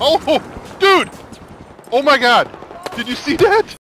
Oh, dude! Oh my god! Did you see that?